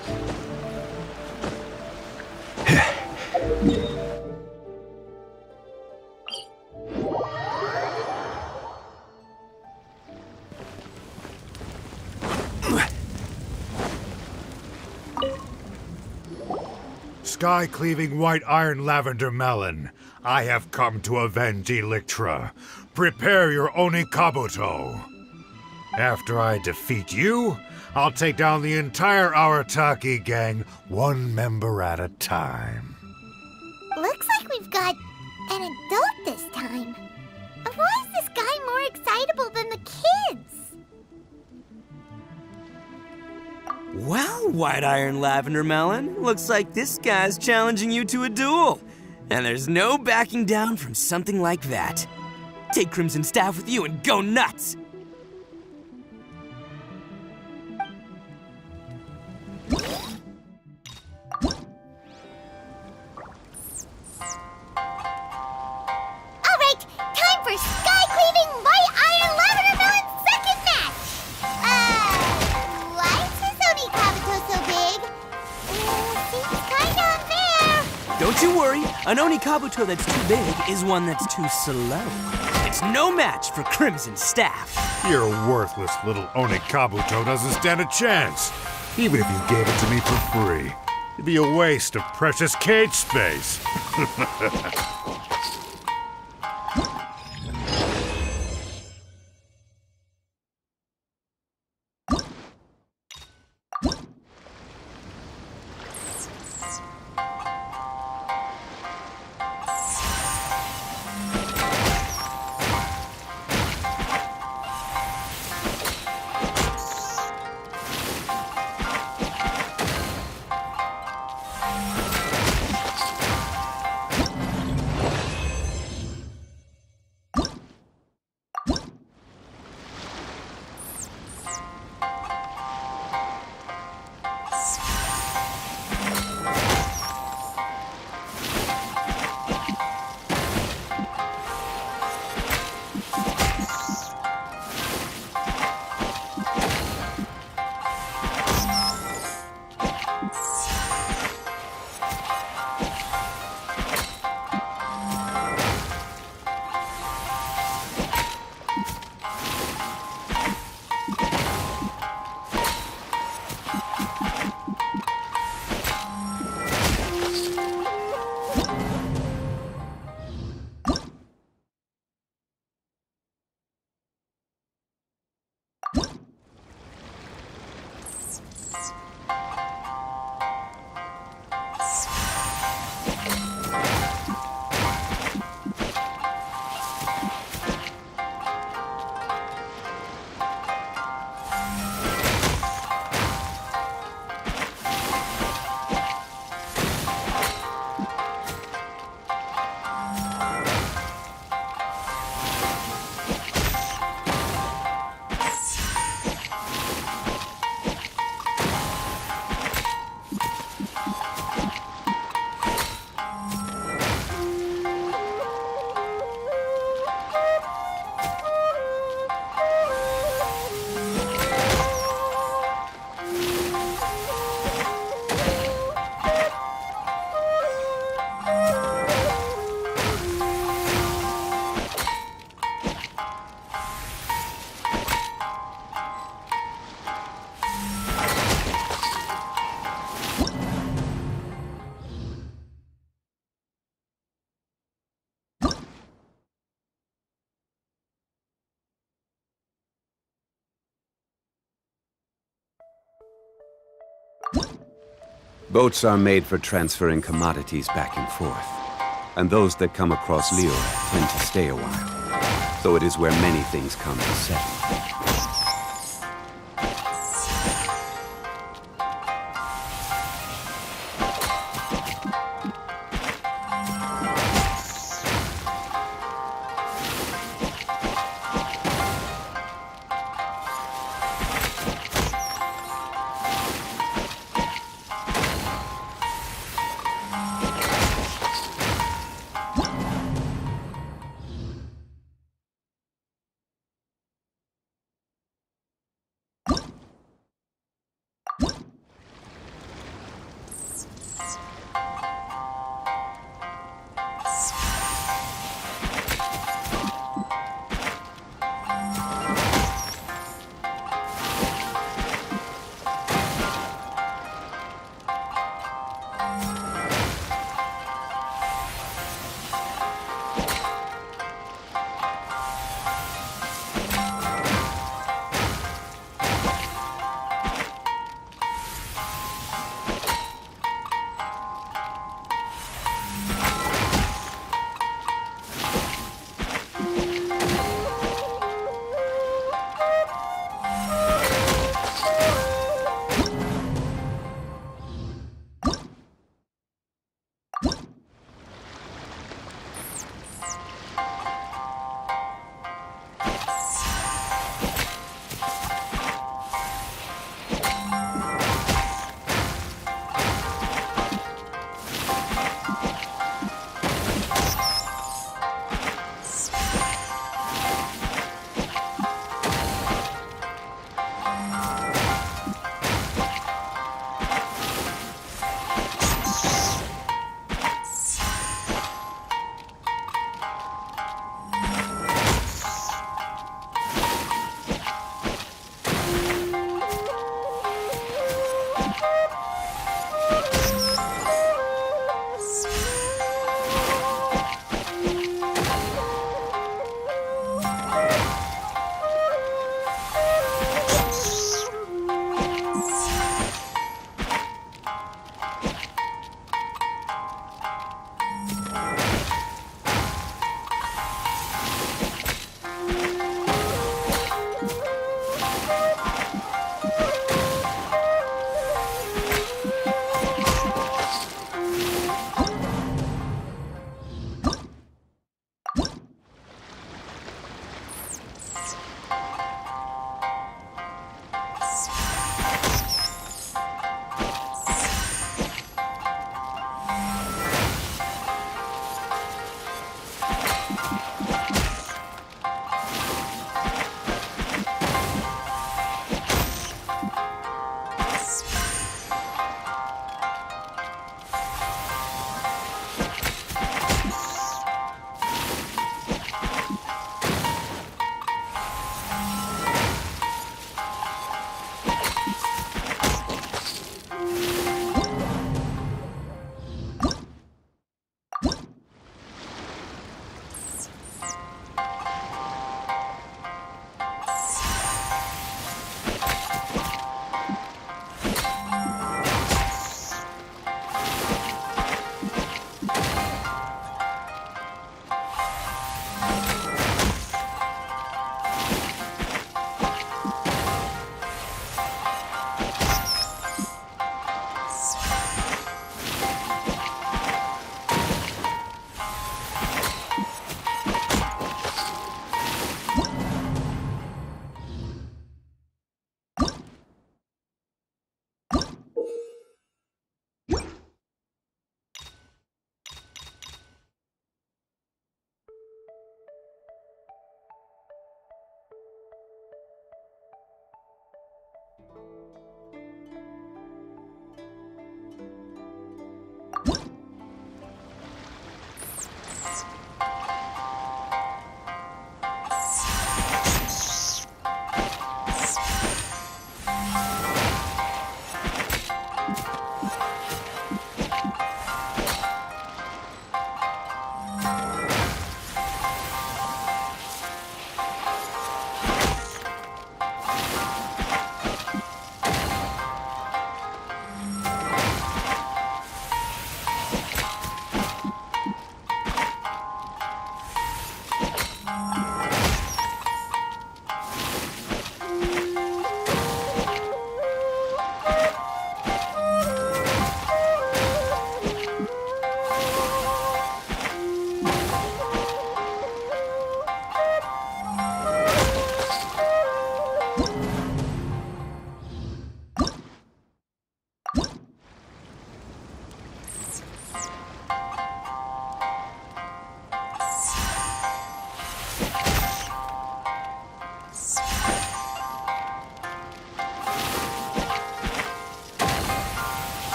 Sky-cleaving white iron lavender melon, I have come to avenge Electra. Prepare your Onikabuto. After I defeat you, I'll take down the entire Arataki gang, one member at a time. Looks like we've got an adult this time. Why is this guy more excitable than the kids? Well, White Iron Lavender Melon, looks like this guy's challenging you to a duel. And there's no backing down from something like that. Take Crimson Staff with you and go nuts! Alright, time for Sky-Cleaving White Iron Lavender Melon's second match! Why is his Onikabuto so big? Seems kinda unfair. Don't you worry, an Onikabuto that's too big is one that's too slow. It's no match for Crimson Staff. Your worthless little Onikabuto doesn't stand a chance. Even if you gave it to me for free, it'd be a waste of precious cage space. Boats are made for transferring commodities back and forth, and those that come across Liyue tend to stay a while, so it is where many things come to settle.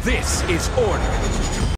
This is order.